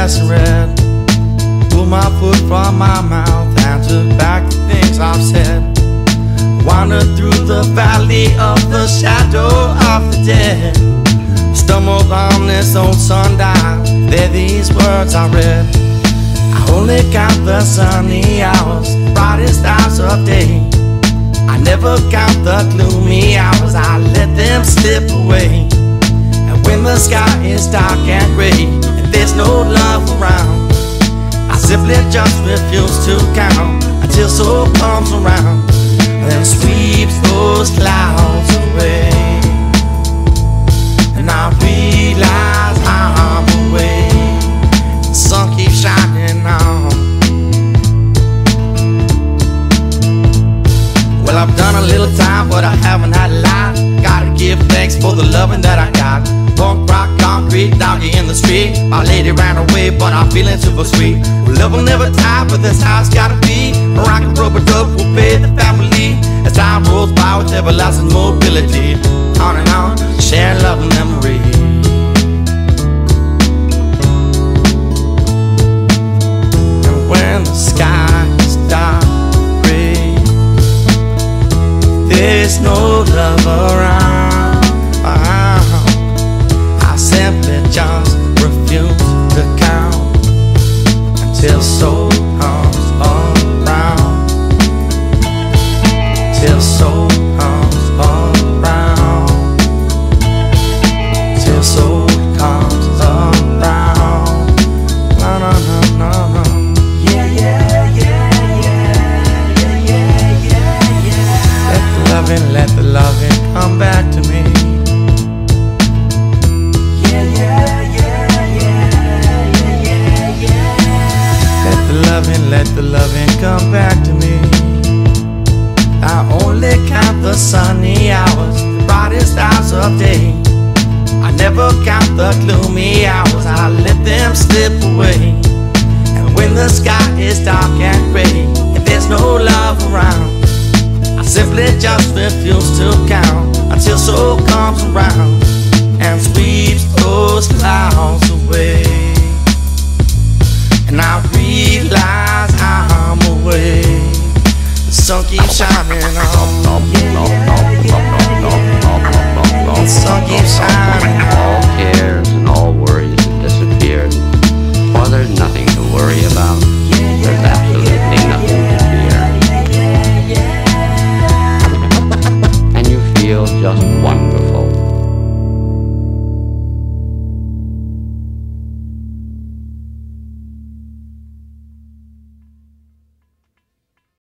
glass and red. Pulled my foot from my mouth and took back the things I've said. Wandered through the valley of the shadow of the dead. Stumbled on this old sundial, there these words I read. I only count the sunny hours, brightest hours of day. I never count the gloomy hours, I let them slip away. And when the sky is dark and gray and there's no love around, I simply just refuse to count until soul comes around and then sweeps those clouds away. And I realize I'm away, the sun keeps shining on. Well, I've done a little time, but I haven't had a lot. Gotta give thanks for the loving that I got. Punk rock, concrete, doggy in the street. My lady ran away, but I'm feeling super sweet. Well, love will never die, but this how it's gotta be. A rock and rubber dub will pay the family as time rolls by with everlasting mobility. On and on, share love and memory. And when the sky is dark gray, there's no love around. I simply just refuse to count until soul comes around. Till soul comes around. Till soul comes around. No, no, no, no, no. Yeah, yeah, yeah, yeah, yeah, yeah, yeah, yeah. Let the loving come back to me. Yeah, yeah, yeah, yeah, yeah, yeah, yeah. Let the loving come back to me. I only count the sunny hours, the brightest hours of day. I never count the gloomy hours, I let them slip away. And when the sky is dark and gray and there's no love around, I simply just refuse to count until soul comes around and sweeps those clouds away. And I realize I'm away, the sun keeps shining on. The sun keeps shining.